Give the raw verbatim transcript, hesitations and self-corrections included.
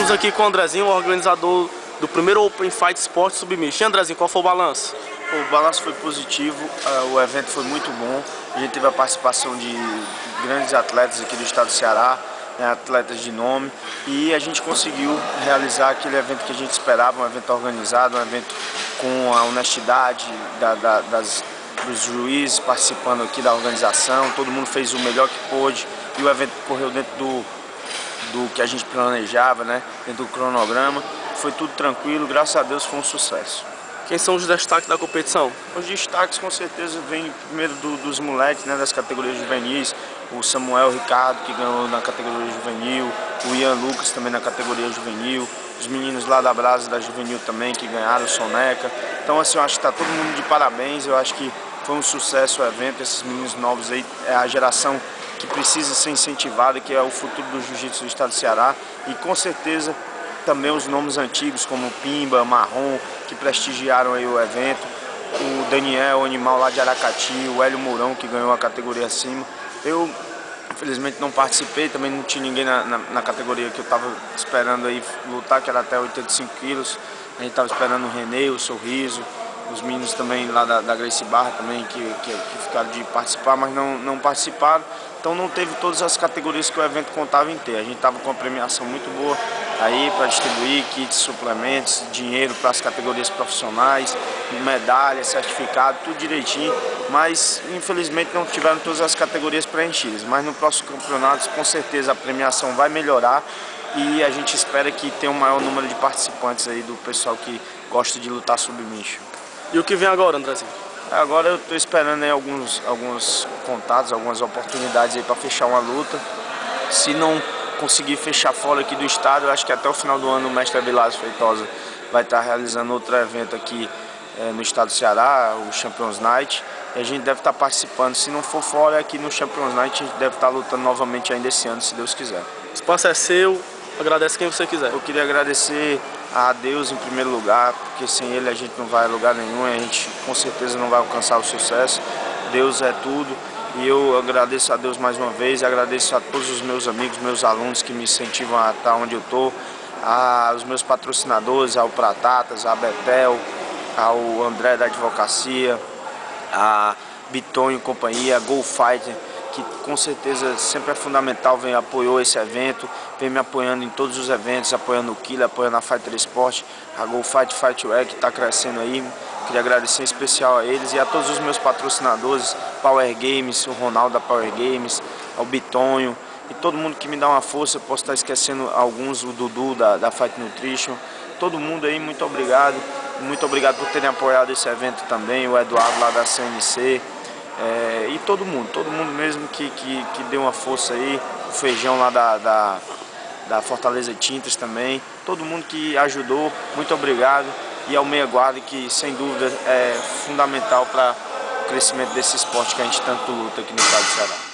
Estamos aqui com o Andrezinho, o organizador do primeiro Open Fight Sport Submission. Andrezinho, qual foi o balanço? O balanço foi positivo, o evento foi muito bom. A gente teve a participação de grandes atletas aqui do estado do Ceará, né, atletas de nome, e a gente conseguiu realizar aquele evento que a gente esperava, um evento organizado, um evento com a honestidade da, da, das, dos juízes participando aqui da organização. Todo mundo fez o melhor que pôde e o evento correu dentro do, do que a gente planejava, né, dentro do cronograma. Foi tudo tranquilo, graças a Deus foi um sucesso. Quem são os destaques da competição? Os destaques com certeza vêm primeiro do, dos moleques, né, das categorias juvenis, o Samuel Ricardo, que ganhou na categoria juvenil, o Ian Lucas também na categoria juvenil, os meninos lá da Brasa da Juvenil também que ganharam, o Soneca. Então assim, eu acho que está todo mundo de parabéns, eu acho que foi um sucesso o evento, esses meninos novos aí, é a geração que precisa ser incentivada, que é o futuro do jiu-jitsu do estado do Ceará, e com certeza também os nomes antigos como Pimba, Marrom, que prestigiaram aí o evento, o Daniel, o Animal lá de Aracati, o Hélio Mourão, que ganhou a categoria acima. Eu, infelizmente, não participei, também não tinha ninguém na, na, na categoria que eu estava esperando aí lutar, que era até oitenta e cinco quilos. A gente estava esperando o Renê, o Sorriso, os meninos também lá da, da Gracie Barra também, que, que, que ficaram de participar, mas não, não participaram. Então não teve todas as categorias que o evento contava em ter. A gente estava com uma premiação muito boa aí para distribuir kits, suplementos, dinheiro para as categorias profissionais, medalha, certificado, tudo direitinho. Mas infelizmente não tiveram todas as categorias preenchidas. Mas no próximo campeonato com certeza a premiação vai melhorar e a gente espera que tenha um maior número de participantes aí do pessoal que gosta de lutar submission. E o que vem agora, Andrezinho? Agora eu estou esperando aí alguns, alguns contatos, algumas oportunidades aí para fechar uma luta. Se não conseguir fechar fora aqui do estado, eu acho que até o final do ano o mestre Avilásio Feitosa vai estar realizando outro evento aqui é, no estado do Ceará, o Champions Night. E a gente deve estar participando. Se não for fora aqui no Champions Night, a gente deve estar lutando novamente ainda esse ano, se Deus quiser. O espaço é seu, agradece quem você quiser. Eu queria agradecer a Deus em primeiro lugar, porque sem Ele a gente não vai a lugar nenhum, a gente com certeza não vai alcançar o sucesso. Deus é tudo e eu agradeço a Deus mais uma vez, agradeço a todos os meus amigos, meus alunos que me incentivam a estar onde eu estou, aos meus patrocinadores, ao Pratatas, a Betel, ao André da Advocacia, a Bitonho e companhia, a Go Fighter, que com certeza sempre é fundamental, vem apoiou esse evento, vem me apoiando em todos os eventos, apoiando o Killer, apoiando a Fighter Sport, a Go Fight Fightwear que está crescendo aí. Queria agradecer em especial a eles e a todos os meus patrocinadores, Power Games, o Ronaldo da Power Games, ao Bitonho e todo mundo que me dá uma força. Posso estar esquecendo alguns, o Dudu da, da Fight Nutrition, todo mundo aí, muito obrigado, muito obrigado por terem apoiado esse evento também, o Eduardo lá da C N C. É, e todo mundo, todo mundo mesmo que, que, que deu uma força aí, o Feijão lá da, da, da Fortaleza Tintas também, todo mundo que ajudou, muito obrigado, e ao Meia Guarda, que sem dúvida é fundamental para o crescimento desse esporte que a gente tanto luta aqui no estado do Ceará.